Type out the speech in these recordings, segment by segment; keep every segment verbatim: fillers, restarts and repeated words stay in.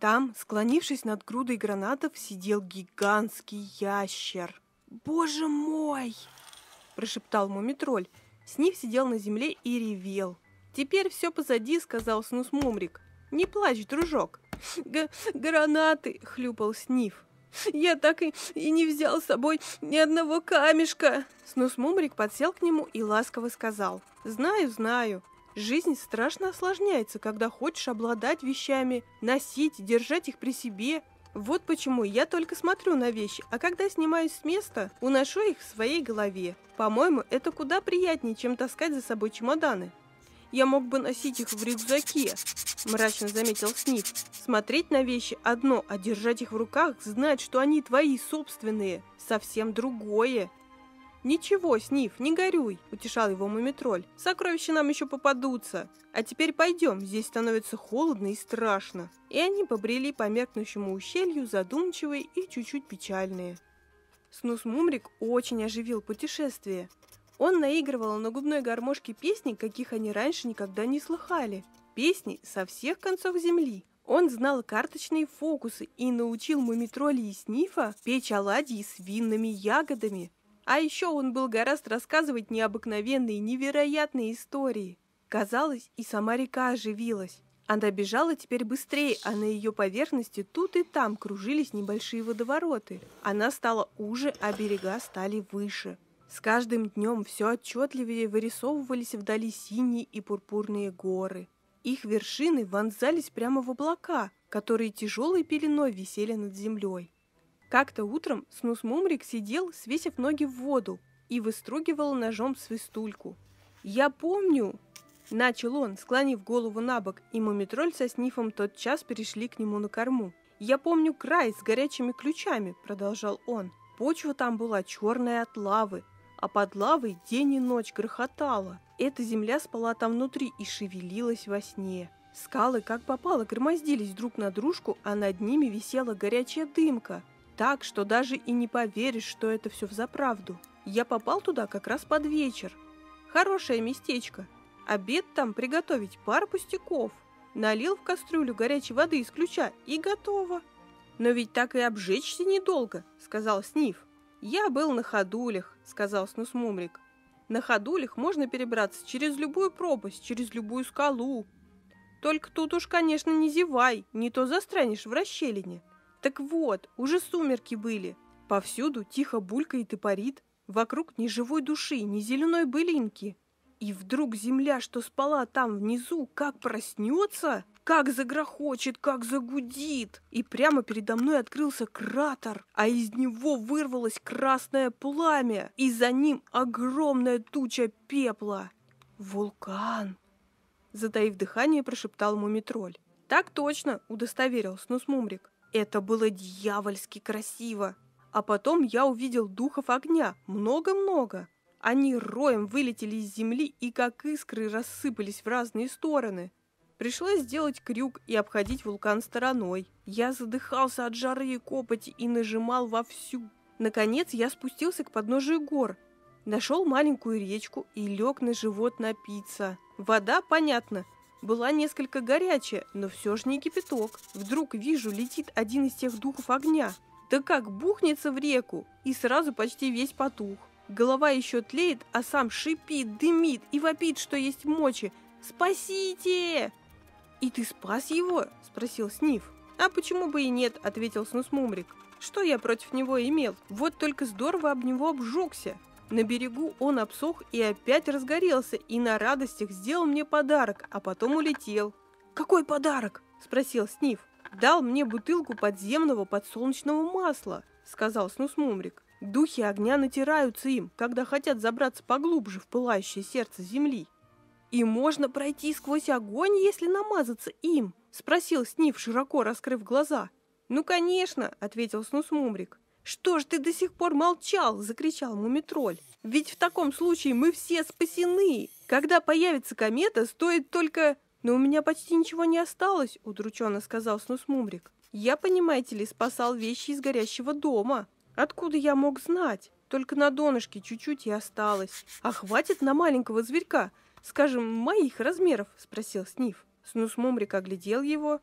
Там, склонившись над грудой гранатов, сидел гигантский ящер. «Боже мой!» – прошептал Мумитроль. Сниф сидел на земле и ревел. «Теперь все позади», – сказал Снус Мумрик. «Не плачь, дружок». Г «Гранаты!» – хлюпал Сниф. «Я так и, и не взял с собой ни одного камешка!» Снус Мумрик подсел к нему и ласково сказал: «Знаю, знаю. Жизнь страшно осложняется, когда хочешь обладать вещами, носить, держать их при себе. Вот почему я только смотрю на вещи, а когда снимаюсь с места, уношу их в своей голове. По-моему, это куда приятнее, чем таскать за собой чемоданы». «Я мог бы носить их в рюкзаке», – мрачно заметил Сниф. «Смотреть на вещи одно, а держать их в руках, знать, что они твои собственные, совсем другое». «Ничего, Сниф, не горюй», – утешал его Мумитроль. «Сокровища нам еще попадутся. А теперь пойдем, здесь становится холодно и страшно». И они побрели по меркнущему ущелью, задумчивые и чуть-чуть печальные. Снус Мумрик очень оживил путешествие. Он наигрывал на губной гармошке песни, каких они раньше никогда не слыхали. Песни со всех концов земли. Он знал карточные фокусы и научил Мумитроля и Снифа печь оладьи с винными ягодами. А еще он был гораст рассказывать необыкновенные, невероятные истории. Казалось, и сама река оживилась. Она бежала теперь быстрее, а на ее поверхности тут и там кружились небольшие водовороты. Она стала уже, а берега стали выше. С каждым днем все отчетливее вырисовывались вдали синие и пурпурные горы. Их вершины вонзались прямо в облака, которые тяжелой пеленой висели над землей. Как-то утром Снус Мумрик сидел, свесив ноги в воду, и выстругивал ножом свистульку. «Я помню!» – начал он, склонив голову на бок, и Мумитроль со Снифом тотчас перешли к нему на корму. «Я помню край с горячими ключами», – продолжал он. «Почва там была черная от лавы, а под лавой день и ночь грохотала. Эта земля спала там внутри и шевелилась во сне. Скалы как попало громоздились друг на дружку, а над ними висела горячая дымка. Так, что даже и не поверишь, что это все взаправду. Я попал туда как раз под вечер. Хорошее местечко. Обед там приготовить пара пустяков. Налил в кастрюлю горячей воды из ключа и готово». «Но ведь так и обжечься недолго», — сказал Сниф. «Я был на ходулях», — сказал Снус Мумрик. «На ходулях можно перебраться через любую пропасть, через любую скалу. Только тут уж, конечно, не зевай, не то застрянешь в расщелине». Так вот, уже сумерки были. Повсюду тихо булькает и парит. Вокруг ни живой души, ни зеленой былинки. И вдруг земля, что спала там внизу, как проснется, как загрохочет, как загудит. И прямо передо мной открылся кратер, а из него вырвалось красное пламя, и за ним огромная туча пепла. «Вулкан!» Затаив дыхание, прошептал Мумитроль. «Так точно!» – удостоверил Снус Мумрик. Это было дьявольски красиво. А потом я увидел духов огня, много-много. Они роем вылетели из земли и как искры рассыпались в разные стороны. Пришлось сделать крюк и обходить вулкан стороной. Я задыхался от жары и копоти и нажимал вовсю. Наконец я спустился к подножию гор, нашел маленькую речку и лег на живот напиться. Вода, понятно, была несколько горячая, но все же не кипяток. Вдруг вижу, летит один из тех духов огня. Да как бухнется в реку, и сразу почти весь потух. Голова еще тлеет, а сам шипит, дымит и вопит, что есть мочи. «Спасите!» «И ты спас его?» – спросил Сниф. «А почему бы и нет?» – ответил Снус Мумрик. «Что я против него имел? Вот только здорово об него обжегся. На берегу он обсох и опять разгорелся, и на радостях сделал мне подарок, а потом улетел». «Какой подарок?» – спросил Сниф. «Дал мне бутылку подземного подсолнечного масла», – сказал Снус Мумрик. «Духи огня натираются им, когда хотят забраться поглубже в пылающее сердце земли». «И можно пройти сквозь огонь, если намазаться им?» – спросил Сниф, широко раскрыв глаза. «Ну, конечно», – ответил Снус Мумрик. «Что ж ты до сих пор молчал?» – закричал Мумитроль. «Ведь в таком случае мы все спасены. Когда появится комета, стоит только...» «Но у меня почти ничего не осталось», – удрученно сказал Снус Мумрик. «Я, понимаете ли, спасал вещи из горящего дома. Откуда я мог знать? Только на донышке чуть-чуть и осталось. А хватит на маленького зверька, скажем, моих размеров?» – спросил Сниф. Снус Мумрик оглядел его.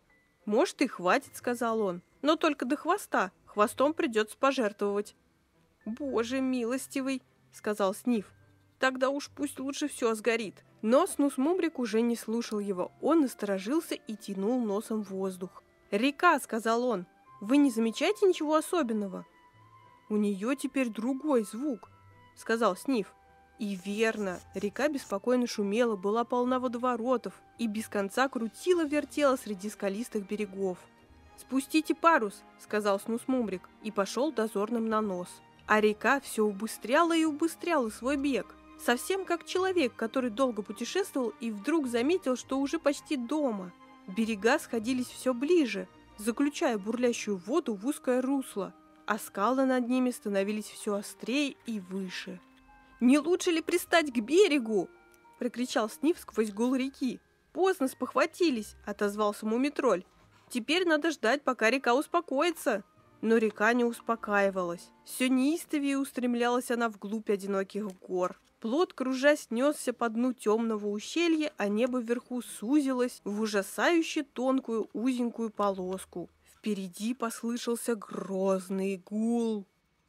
«Может, и хватит», — сказал он, — «но только до хвоста. Хвостом придется пожертвовать». «Боже милостивый», — сказал Сниф, — «тогда уж пусть лучше все сгорит». Но Снус-Мумрик уже не слушал его. Он насторожился и тянул носом воздух. «Река», — сказал он, — «вы не замечаете ничего особенного?» «У нее теперь другой звук», — сказал Сниф. И верно, река беспокойно шумела, была полна водоворотов и без конца крутила-вертела среди скалистых берегов. «Спустите парус», — сказал Снус-Мумрик, и пошел дозорным на нос. А река все убыстряла и убыстряла свой бег, совсем как человек, который долго путешествовал и вдруг заметил, что уже почти дома. Берега сходились все ближе, заключая бурлящую воду в узкое русло, а скалы над ними становились все острее и выше. «Не лучше ли пристать к берегу?» — прокричал Сниф сквозь гул реки. «Поздно спохватились», — отозвался Мумитроль. «Теперь надо ждать, пока река успокоится». Но река не успокаивалась. Все неистовее устремлялась она вглубь одиноких гор. Плот, кружась, несся по дну темного ущелья, а небо вверху сузилось в ужасающе тонкую узенькую полоску. Впереди послышался грозный гул.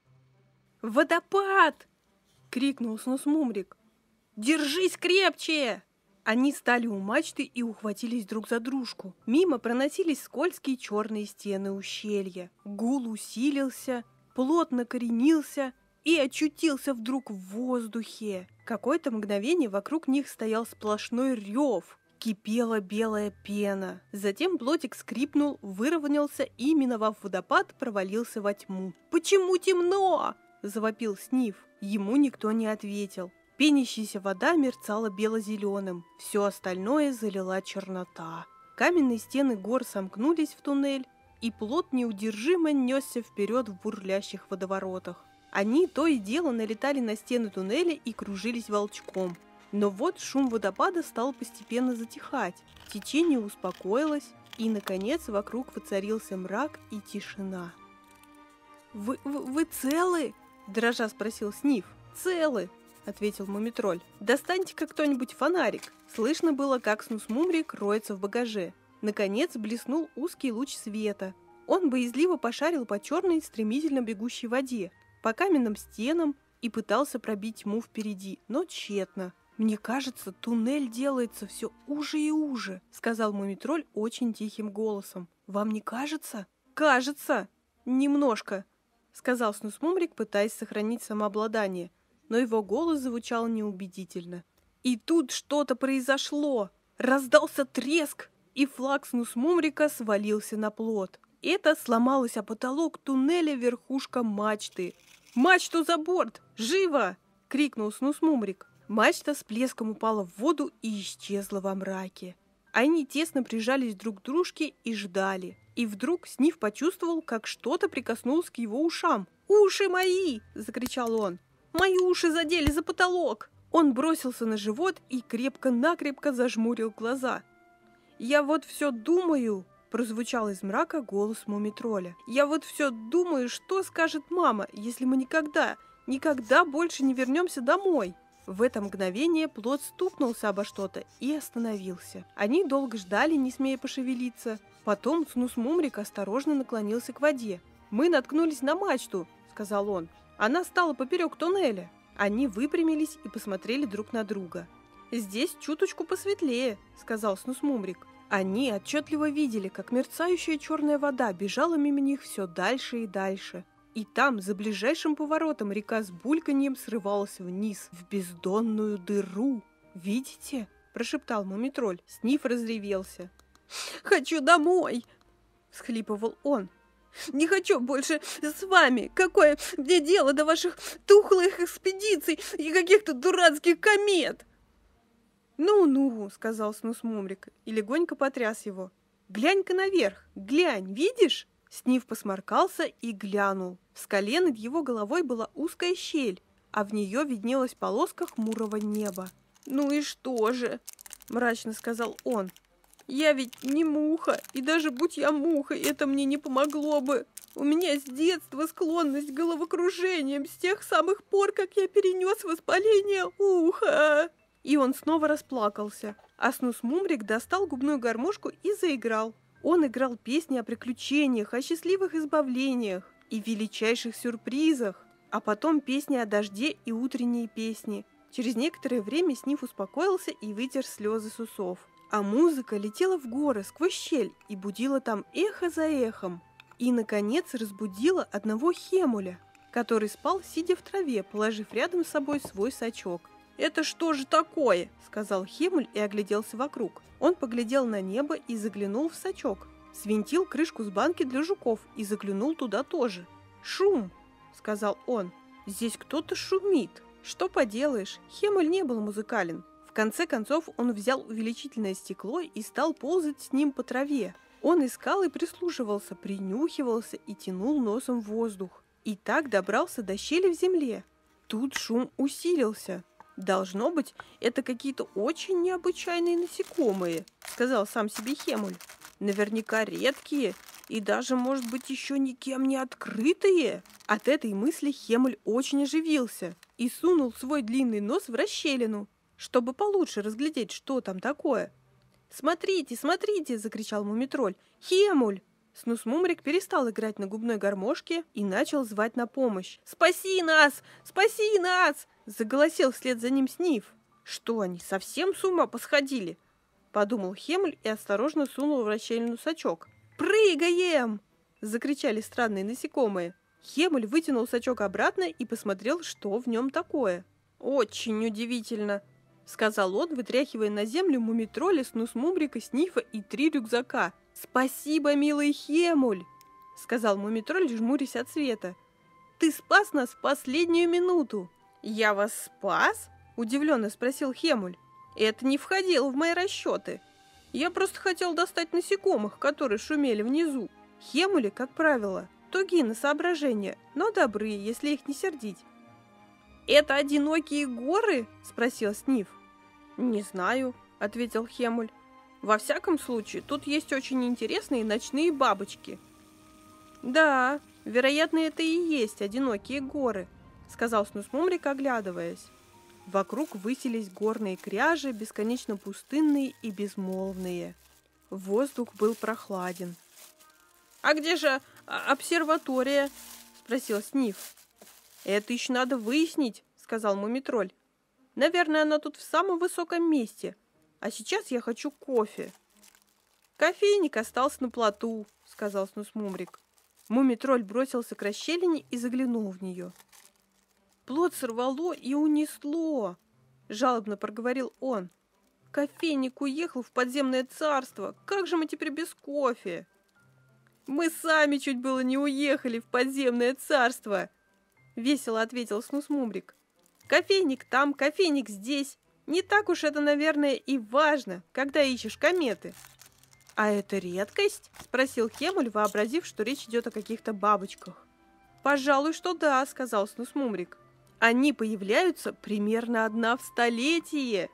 «Водопад!» — крикнул Снус-Мумрик. «Держись крепче!» Они стали у мачты и ухватились друг за дружку. Мимо проносились скользкие черные стены ущелья. Гул усилился, плот накоренился и очутился вдруг в воздухе. Какое-то мгновение вокруг них стоял сплошной рев. Кипела белая пена. Затем плотик скрипнул, выровнялся и, миновав водопад, провалился во тьму. «Почему темно?» – завопил Сниф. Ему никто не ответил. Пенящаяся вода мерцала бело-зеленым. Все остальное залила чернота. Каменные стены гор сомкнулись в туннель, и плот неудержимо несся вперед в бурлящих водоворотах. Они то и дело налетали на стены туннеля и кружились волчком. Но вот шум водопада стал постепенно затихать, течение успокоилось, и, наконец, вокруг воцарился мрак и тишина. «Вы, вы, вы целы?» – дрожа спросил Сниф. «Целы!» — ответил Мумитроль. «Достаньте-ка кто-нибудь фонарик». Слышно было, как Снус-Мумрик роется в багаже. Наконец блеснул узкий луч света. Он боязливо пошарил по черной, стремительно бегущей воде, по каменным стенам и пытался пробить тьму впереди, но тщетно. «Мне кажется, туннель делается все уже и уже», — сказал Мумитроль очень тихим голосом. «Вам не кажется?» «Кажется! Немножко», — сказал Снус-Мумрик, пытаясь сохранить самообладание. Но его голос звучал неубедительно. И тут что-то произошло. Раздался треск, и флаг Снус-Мумрика свалился на плот. Это сломалась о потолок туннеля верхушка мачты. «Мачту за борт! Живо!» — крикнул Снус-Мумрик. Мачта с плеском упала в воду и исчезла во мраке. Они тесно прижались друг к дружке и ждали. И вдруг Сниф почувствовал, как что-то прикоснулось к его ушам. «Уши мои!» — закричал он. «Мои уши задели за потолок!» Он бросился на живот и крепко-накрепко зажмурил глаза. «Я вот все думаю», — прозвучал из мрака голос Мумитроля. «Я вот все думаю, что скажет мама, если мы никогда, никогда больше не вернемся домой». В это мгновение плот стукнулся обо что-то и остановился. Они долго ждали, не смея пошевелиться. Потом Снус-Мумрик осторожно наклонился к воде. «Мы наткнулись на мачту», — сказал он. «Она стала поперек туннеля». Они выпрямились и посмотрели друг на друга. «Здесь чуточку посветлее», — сказал Снус-Мумрик. Они отчетливо видели, как мерцающая черная вода бежала мимо них все дальше и дальше. И там, за ближайшим поворотом, река с бульканьем срывалась вниз, в бездонную дыру. «Видите?» – прошептал Мумитроль. Сниф разревелся. «Хочу домой!» – всхлипывал он. «Не хочу больше с вами! Какое мне дело до ваших тухлых экспедиций и каких-то дурацких комет!» «Ну-ну», — сказал Снус-Мумрик и легонько потряс его. «Глянь-ка наверх! Глянь, видишь?» Сниф посморкался и глянул. В скале над его головой была узкая щель, а в нее виднелась полоска хмурого неба. «Ну и что же?» — мрачно сказал он. «Я ведь не муха, и даже будь я мухой, это мне не помогло бы. У меня с детства склонность к головокружениям, с тех самых пор, как я перенес воспаление уха». И он снова расплакался, а Снус-Мумрик достал губную гармошку и заиграл. Он играл песни о приключениях, о счастливых избавлениях и величайших сюрпризах, а потом песни о дожде и утренние песни. Через некоторое время Сниф успокоился и вытер слезы с усов. А музыка летела в горы сквозь щель и будила там эхо за эхом. И, наконец, разбудила одного Хемуля, который спал, сидя в траве, положив рядом с собой свой сачок. «Это что же такое?» – сказал Хемуль и огляделся вокруг. Он поглядел на небо и заглянул в сачок. Свинтил крышку с банки для жуков и заглянул туда тоже. «Шум!» – сказал он. «Здесь кто-то шумит». Что поделаешь, Хемуль не был музыкален. В конце концов он взял увеличительное стекло и стал ползать с ним по траве. Он искал и прислушивался, принюхивался и тянул носом в воздух. И так добрался до щели в земле. Тут шум усилился. «Должно быть, это какие-то очень необычайные насекомые», — сказал сам себе Хемуль. «Наверняка редкие и даже, может быть, еще никем не открытые». От этой мысли Хемуль очень оживился и сунул свой длинный нос в расщелину, чтобы получше разглядеть, что там такое. «Смотрите, смотрите!» — закричал Мумитроль. «Хемуль!» Снус-Мумрик перестал играть на губной гармошке и начал звать на помощь. «Спаси нас! Спаси нас!» — заголосил вслед за ним Сниф. «Что они, совсем с ума посходили?» — подумал Хемуль и осторожно сунул в расщелину сачок. «Прыгаем!» — закричали странные насекомые. Хемуль вытянул сачок обратно и посмотрел, что в нем такое. «Очень удивительно!» — сказал он, вытряхивая на землю Мумитроля, Снус-Мумрика, Снифа и три рюкзака. «Спасибо, милый Хемуль!» — сказал Мумитроль, жмурясь от света. «Ты спас нас в последнюю минуту!» «Я вас спас?» — удивленно спросил Хемуль. «Это не входило в мои расчеты. Я просто хотел достать насекомых, которые шумели внизу». Хемули, как правило, тугие на соображения, но добрые, если их не сердить. «Это одинокие горы?» — спросил Сниф. «Не знаю», — ответил Хемуль. «Во всяком случае, тут есть очень интересные ночные бабочки». «Да, вероятно, это и есть одинокие горы», — сказал Снус-Мумрик, оглядываясь. Вокруг высились горные кряжи, бесконечно пустынные и безмолвные. Воздух был прохладен. «А где же обсерватория?» — спросил Сниф. «Это еще надо выяснить», — сказал Мумитроль. «Наверное, она тут в самом высоком месте. А сейчас я хочу кофе». «Кофейник остался на плоту», — сказал Снус-Мумрик. Мумитроль бросился к расщелине и заглянул в нее. «Плот сорвало и унесло», — жалобно проговорил он. «Кофейник уехал в подземное царство. Как же мы теперь без кофе?» «Мы сами чуть было не уехали в подземное царство», — весело ответил Снус-Мумрик. «Кофейник там, кофейник здесь. Не так уж это, наверное, и важно, когда ищешь кометы». «А это редкость?» — спросил Хемуль, вообразив, что речь идет о каких-то бабочках. «Пожалуй, что да», — сказал Снус-Мумрик. «Они появляются примерно одна в столетие».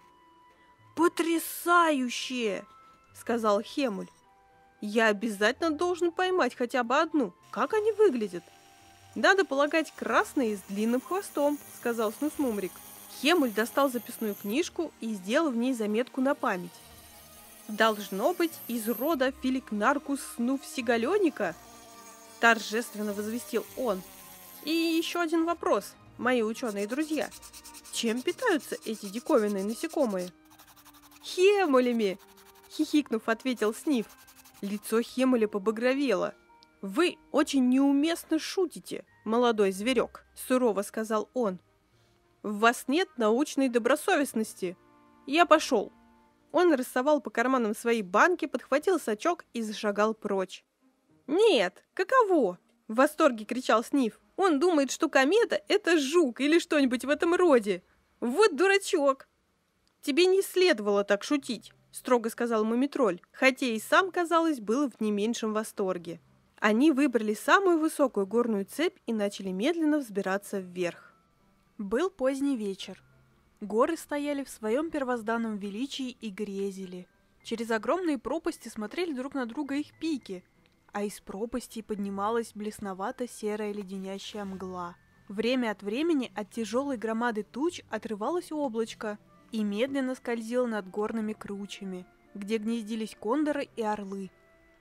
«Потрясающе!» — сказал Хемуль. «Я обязательно должен поймать хотя бы одну. Как они выглядят?» «Надо полагать, красные с длинным хвостом», — сказал Снус-Мумрик. Хемуль достал записную книжку и сделал в ней заметку на память. «Должно быть из рода Филикнаркус снуфсигаленика», — торжественно возвестил он. «И еще один вопрос, мои ученые друзья. Чем питаются эти диковинные насекомые?» «Хемулями!» — хихикнув, ответил Сниф. Лицо Хемуля побагровело. «Вы очень неуместно шутите, молодой зверек», — сурово сказал он. «В вас нет научной добросовестности. Я пошел». Он рассовал по карманам свои банки, подхватил сачок и зашагал прочь. «Нет, каково?» — в восторге кричал Сниф. «Он думает, что комета — это жук или что-нибудь в этом роде. Вот дурачок!» «Тебе не следовало так шутить», — строго сказал Мумитроль, хотя и сам, казалось, был в не меньшем восторге. Они выбрали самую высокую горную цепь и начали медленно взбираться вверх. Был поздний вечер. Горы стояли в своем первозданном величии и грезили. Через огромные пропасти смотрели друг на друга их пики, а из пропастей поднималась блесновато-серая леденящая мгла. Время от времени от тяжелой громады туч отрывалось облачко и медленно скользило над горными кручами, где гнездились кондоры и орлы.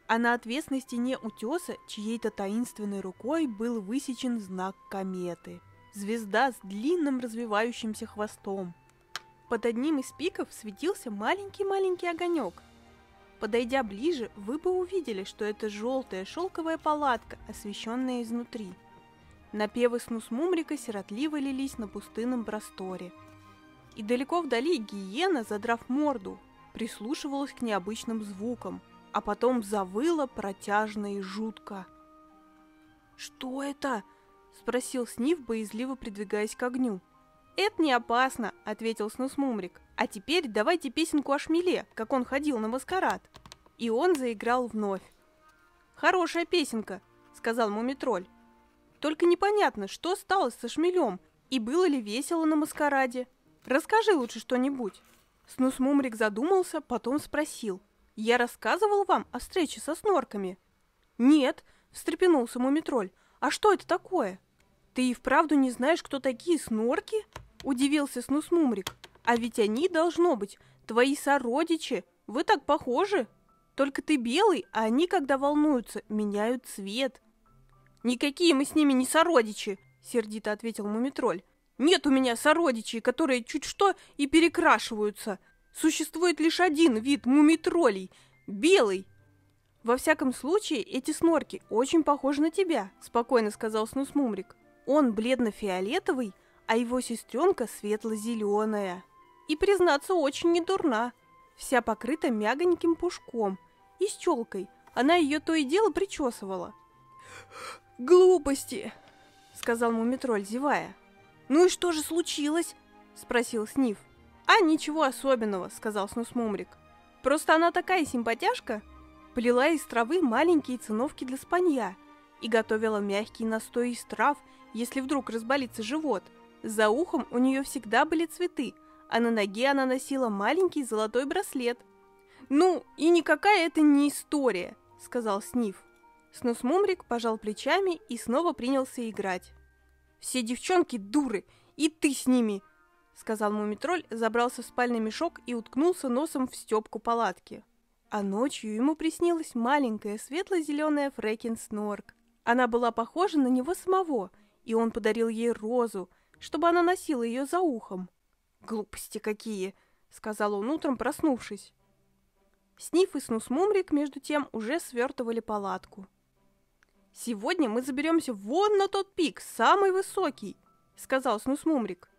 а на отвесной стене утеса чьей-то таинственной рукой был высечен знак кометы. Звезда с длинным развивающимся хвостом. Под одним из пиков светился маленький-маленький огонек. Подойдя ближе, вы бы увидели, что это желтая шелковая палатка, освещенная изнутри. Напевы Снус-Мумрика сиротливо лились на пустынном просторе. И далеко вдали гиена, задрав морду, прислушивалась к необычным звукам, а потом завыла протяжно и жутко. «Что это?» — спросил Сниф, боязливо придвигаясь к огню. «Это не опасно», — ответил Снус-Мумрик. «А теперь давайте песенку о шмеле, как он ходил на маскарад». И он заиграл вновь. «Хорошая песенка», — сказал Мумитроль. «Только непонятно, что стало со шмелем, и было ли весело на маскараде. Расскажи лучше что-нибудь». Снус-Мумрик задумался, потом спросил. «Я рассказывал вам о встрече со снорками?» «Нет», — встрепенулся Мумитроль. «А что это такое?» «Ты и вправду не знаешь, кто такие снорки?» — удивился Снус-Мумрик. «А ведь они, должно быть, твои сородичи. Вы так похожи. Только ты белый, а они, когда волнуются, меняют цвет». «Никакие мы с ними не сородичи», — сердито ответил Мумитроль. «Нет у меня сородичей, которые чуть что и перекрашиваются. Существует лишь один вид мумитролей – белый». «Во всяком случае, эти снорки очень похожи на тебя», – спокойно сказал Снус-Мумрик. «Он бледно-фиолетовый, а его сестренка светло-зеленая. И, признаться, очень недурна. Вся покрыта мягоньким пушком и с челкой. Она ее то и дело причесывала». «Глупости», – сказал Мумитроль, зевая. «Ну и что же случилось?» – спросил Сниф. «А ничего особенного», — сказал Снус-Мумрик. «Просто она такая симпатяшка». Плела из травы маленькие циновки для спанья и готовила мягкий настой из трав, если вдруг разболится живот. За ухом у нее всегда были цветы, а на ноге она носила маленький золотой браслет. «Ну, и никакая это не история», — сказал Сниф. Снус-Мумрик пожал плечами и снова принялся играть. «Все девчонки дуры, и ты с ними», — сказал Мумитроль, забрался в спальный мешок и уткнулся носом в стёпку палатки. А ночью ему приснилась маленькая светло-зеленая Фрекен-Снорк. Она была похожа на него самого, и он подарил ей розу, чтобы она носила ее за ухом. «Глупости какие!» — сказал он утром, проснувшись. Сниф и Снус-Мумрик, между тем, уже свертывали палатку. «Сегодня мы заберемся вон на тот пик, самый высокий», — сказал Снус-Мумрик.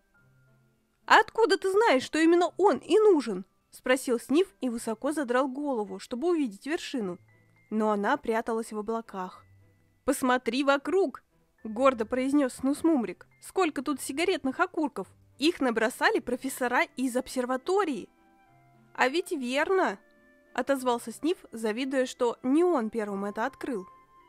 «А откуда ты знаешь, что именно он и нужен?» — спросил Сниф и высоко задрал голову, чтобы увидеть вершину. Но она пряталась в облаках. «Посмотри вокруг!» — гордо произнес Снус-Мумрик. «Сколько тут сигаретных окурков! Их набросали профессора из обсерватории!» «А ведь верно!» — отозвался Сниф, завидуя, что не он первым это открыл.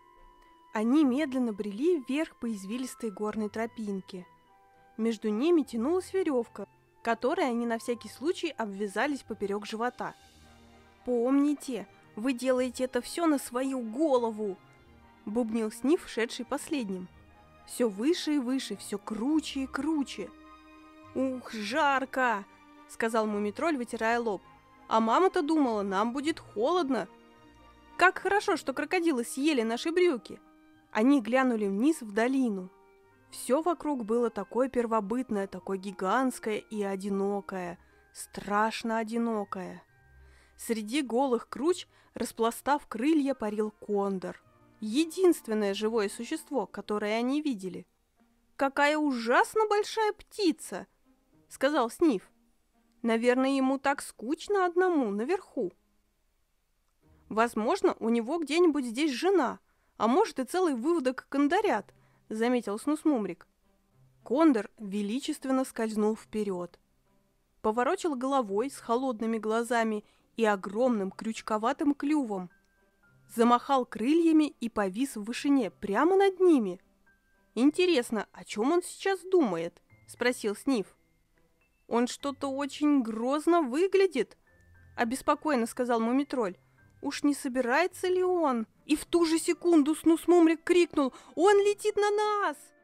Они медленно брели вверх по извилистой горной тропинке. Между ними тянулась веревка, которой они на всякий случай обвязались поперек живота. «Помните, вы делаете это все на свою голову!» — бубнил Сниф, шедший последним. «Все выше и выше, все круче и круче!» «Ух, жарко!» — сказал Мумитроль, вытирая лоб. «А мама-то думала, нам будет холодно!» «Как хорошо, что крокодилы съели наши брюки!» Они глянули вниз в долину. Все вокруг было такое первобытное, такое гигантское и одинокое, страшно одинокое. Среди голых круч, распластав крылья, парил кондор. Единственное живое существо, которое они видели. «Какая ужасно большая птица!» — сказал Сниф. «Наверное, ему так скучно одному наверху. Возможно, у него где-нибудь здесь жена, а может и целый выводок кондорят», — заметил Снус-Мумрик. Кондор величественно скользнул вперед. Поворочил головой с холодными глазами и огромным крючковатым клювом. Замахал крыльями и повис в вышине прямо над ними. «Интересно, о чем он сейчас думает?» — спросил Сниф. «Он что-то очень грозно выглядит», — обеспокоенно сказал Мумитроль. «Уж не собирается ли он?» И в ту же секунду Снус-Мумрик крикнул: «Он летит на нас!»